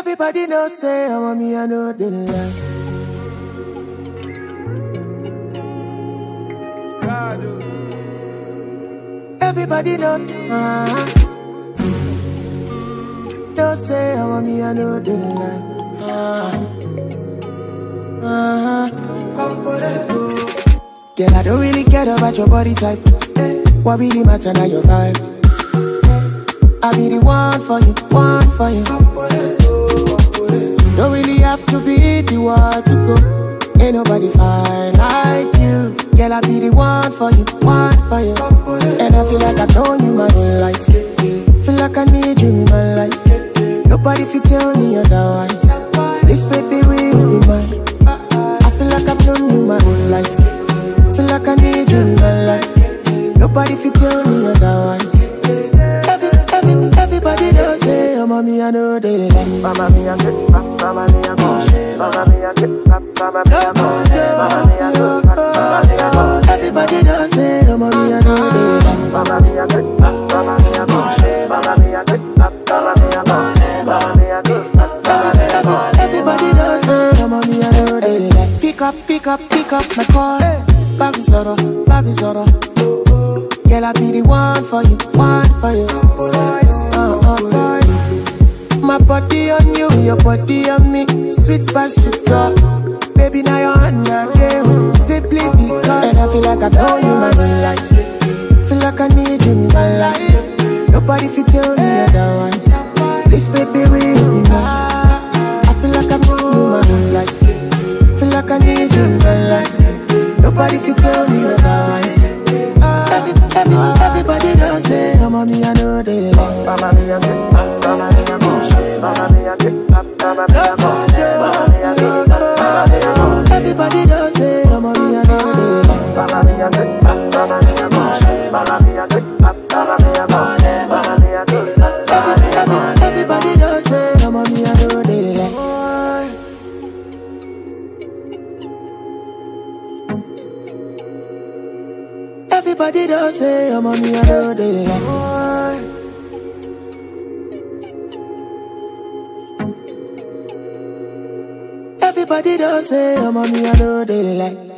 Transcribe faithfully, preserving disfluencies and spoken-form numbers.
Everybody knows say, I want me, I know they lie. Everybody know, uh-huh. Don't say, I want me, I know they lie. Uh-huh. Uh-huh. Girl, I don't really care about your body type. What really matter now your vibe. I be the one for you, one for you. Don't really have to be the one to go. Ain't nobody fine like you. Girl, I be the one for you, one for you. And I feel like I've known you my whole life. Feel like I need you in my life. Nobody fit tell me otherwise. This baby will be mine. I feel like I've known you my whole life. Feel like I need you in my life. Nobody fit tell me otherwise. Every, every, everybody does say, oh mommy, I know they like. Mama me a get, mama me a go. Mama me a get, mama me a go. Mama me a go, mama me a go. Everybody does say, oh mommy, I know they like. Mama me a get, mama me a go. Mama me a get, mama me a go. Mama me a go, mama me a go. Everybody does say, oh mommy, I know they like. Pick up, pick up, pick up my call. Baby Zoro, baby Zoro. Girl, I be the one for you, one for you. Uh, uh, boys. My body on you, your body on me. Sweet passion, baby, now you're under game. Simply because, and I feel like I know you my whole life. Feel like I need you in my life. Nobody fit tell me otherwise. This baby will be mine. I feel like I know you my whole life. Feel like I need you in my life. Nobody can tell me otherwise. Every, every, everybody does say, oh mommy, I know they like. Mama me a get, mama me a go. Mama me a get, mama me a go. Mama me a get, mama me a go. Everybody does say, oh mommy, I know they like. Mama me a get, mama me a go. Mama me a get, mama me a go. Mama me a get, mama me a go. Everybody does say, oh mommy, I know they like. Everybody does say, oh mommy, I know they like. Everybody does say, oh mommy, I know they like.